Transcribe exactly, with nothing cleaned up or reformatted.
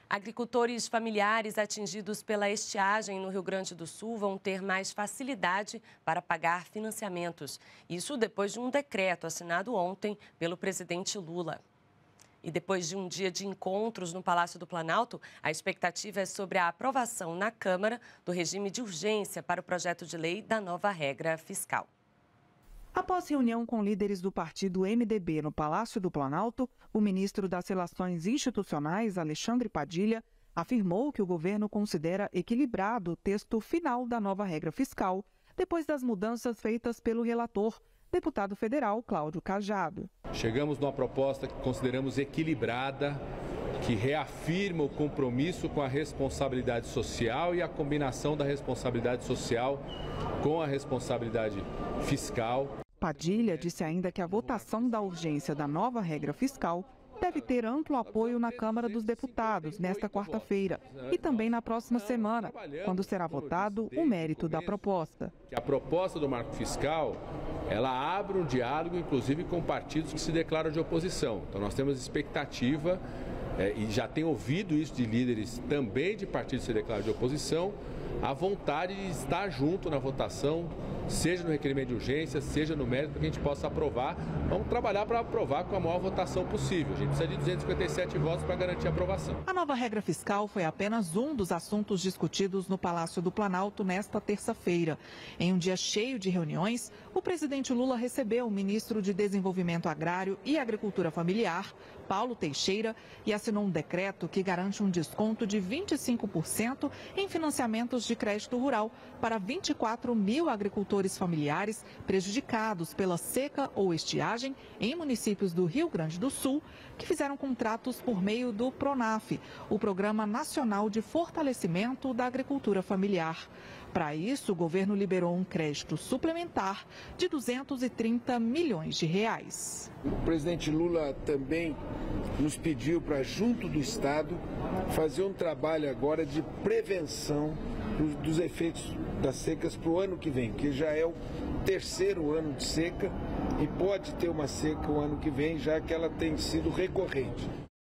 Agricultores familiares atingidos pela estiagem no Rio Grande do Sul vão ter mais facilidade para pagar financiamentos. Isso depois de um decreto assinado ontem pelo presidente Lula. E depois de um dia de encontros no Palácio do Planalto, a expectativa é sobre a aprovação na Câmara do regime de urgência para o projeto de lei da nova regra fiscal. Após reunião com líderes do partido M D B no Palácio do Planalto, o ministro das Relações Institucionais, Alexandre Padilha, afirmou que o governo considera equilibrado o texto final da nova regra fiscal, depois das mudanças feitas pelo relator, deputado federal Cláudio Cajado. Chegamos numa proposta que consideramos equilibrada, que reafirma o compromisso com a responsabilidade social e a combinação da responsabilidade social com a responsabilidade fiscal. Padilha disse ainda que a votação da urgência da nova regra fiscal deve ter amplo apoio na Câmara dos Deputados nesta quarta-feira e também na próxima semana, quando será votado o mérito da proposta. A proposta do marco fiscal, ela abre um diálogo, inclusive, com partidos que se declaram de oposição. Então, nós temos expectativa, é, e já tem ouvido isso de líderes também de partidos que se declaram de oposição, a vontade de estar junto na votação, seja no requerimento de urgência, seja no mérito, para que a gente possa aprovar. Vamos trabalhar para aprovar com a maior votação possível. A gente precisa de duzentos e cinquenta e sete votos para garantir a aprovação. A nova regra fiscal foi apenas um dos assuntos discutidos no Palácio do Planalto nesta terça-feira. Em um dia cheio de reuniões, o presidente Lula recebeu o ministro de Desenvolvimento Agrário e Agricultura Familiar, Paulo Teixeira, e assinou um decreto que garante um desconto de vinte e cinco por cento em financiamentos de crédito rural para vinte e quatro mil agricultores familiares prejudicados pela seca ou estiagem em municípios do Rio Grande do Sul que fizeram contratos por meio do PRONAF, o Programa Nacional de Fortalecimento da Agricultura Familiar. Para isso, o governo liberou um crédito suplementar de duzentos e trinta milhões de reais. O presidente Lula também nos pediu para, junto do Estado, fazer um trabalho agora de prevenção dos efeitos das secas para o ano que vem, que já é o terceiro ano de seca e pode ter uma seca o ano que vem, já que ela tem sido recorrente.